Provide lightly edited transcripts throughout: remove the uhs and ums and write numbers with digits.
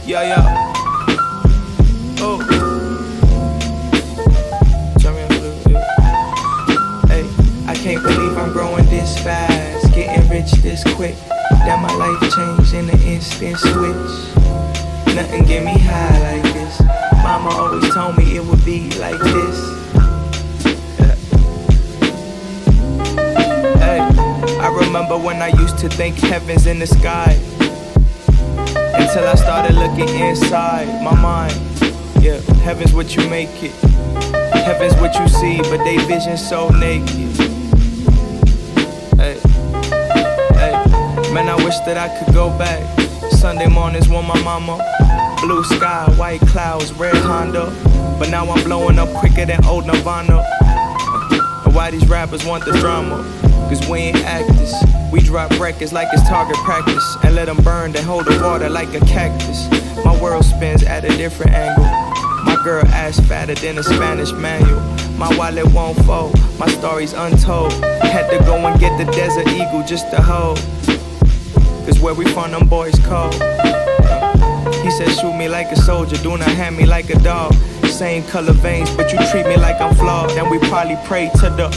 Yeah. Oh. Turn me up a little bit. Hey, I can't believe I'm growing this fast, getting rich this quick. That my life changed in an instant switch. Nothing get me high like this. Mama always told me it would be like this. Hey, I remember when I used to think heaven's in the sky, until I started looking inside my mind. Yeah, heaven's what you make it. Heaven's what you see, but they vision so naked. Hey, man, I wish that I could go back. Sunday mornings with my mama. Blue sky, white clouds, red Honda. But now I'm blowing up quicker than old Nirvana. And why these rappers want the drama? Cause we ain't actors. We drop records like it's target practice, and let them burn, then hold the water like a cactus. My world spins at a different angle. My girl ass fatter than a Spanish manual. My wallet won't fold, my story's untold. Had to go and get the Desert Eagle just to hold. Cause where we from, them boys cold. He said shoot me like a soldier, do not hand me like a dog. Same color veins, but you treat me like I'm flawed. And we probably pray to the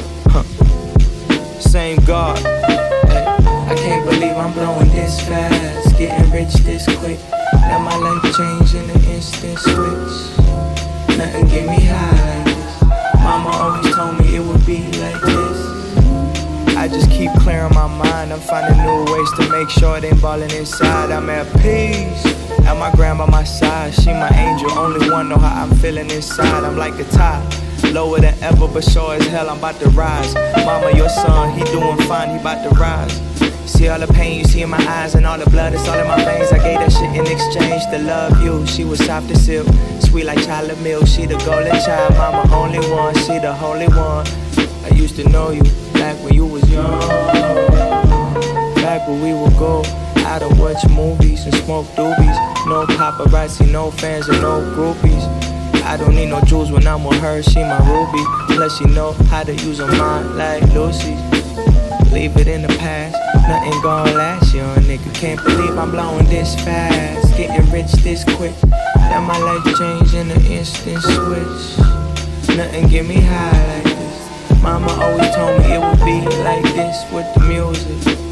same God. Hey, I can't believe I'm blowing this fast, getting rich this quick. Now my life changed in an instant switch. Nothing get me high like this. Mama always told me it would be like this. I just keep clearing my mind. I'm finding new ways to make sure it ain't balling inside. I'm at peace. At my grandma my side, she my angel. Only one know how I'm feeling inside. I'm like a tide, lower than ever, but sure as hell I'm about to rise. Mama, your son, he doing fine, he about to rise. See all the pain you see in my eyes and all the blood that's all in my veins. I gave that shit in exchange to love you. She was soft as silk, sweet like chocolate milk. She the golden child, mama only one. She the holy one. I used to know you back when you was young. Back when we would go out and watch movies and smoke doobies. No paparazzi, no fans and no groupies. I don't need no jewels when I'm with her, she my ruby. Plus she know how to use her mind like Lucy's. Leave it in the past, nothing gon' last, young nigga. Can't believe I'm blowing this fast, getting rich this quick. Now my life changed in an instant switch. Nothing get me high like this. Mama always told me it would be like this with the music.